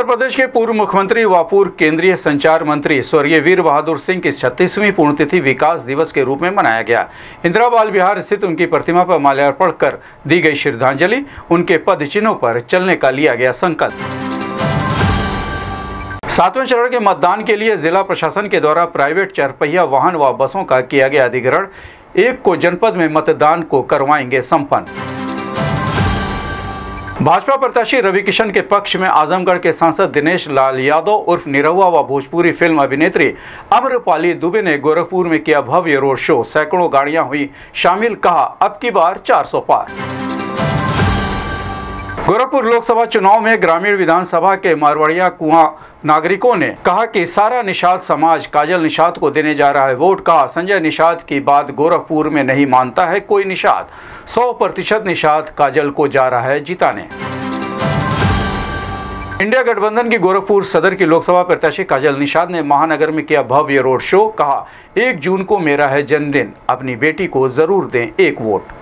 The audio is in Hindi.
प्रदेश के पूर्व मुख्यमंत्री व पूर्व केंद्रीय संचार मंत्री स्वर्गीय वीर बहादुर सिंह की 36वीं पुण्यतिथि विकास दिवस के रूप में मनाया गया। इंदिरा बाल विहार स्थित उनकी प्रतिमा पर माल्यार्पण कर दी गई श्रद्धांजलि, उनके पद चिन्हों पर चलने का लिया गया संकल्प। 7वें चरण के मतदान के लिए जिला प्रशासन के द्वारा प्राइवेट चारपहिया वाहन व बसों का किया गया अधिग्रहण। 1 को जनपद में मतदान को करवाएंगे संपन्न। भाजपा प्रत्याशी रवि किशन के पक्ष में आजमगढ़ के सांसद दिनेश लाल यादव उर्फ निरहुआ व भोजपुरी फिल्म अभिनेत्री अम्रपाली दुबे ने गोरखपुर में किया भव्य रोड शो। सैकड़ों गाड़ियां हुई शामिल, कहा अब की बार 400 पार। गोरखपुर लोकसभा चुनाव में ग्रामीण विधानसभा के मारवाड़िया कुआं नागरिकों ने कहा कि सारा निषाद समाज काजल निषाद को देने जा रहा है वोट। कहा संजय निषाद की बात गोरखपुर में नहीं मानता है कोई निषाद, 100% निषाद काजल को जा रहा है जिताने। इंडिया गठबंधन की गोरखपुर सदर की लोकसभा प्रत्याशी काजल निषाद ने महानगर में किया भव्य रोड शो। कहा 1 जून को मेरा है जन्मदिन, अपनी बेटी को जरूर दें 1 वोट।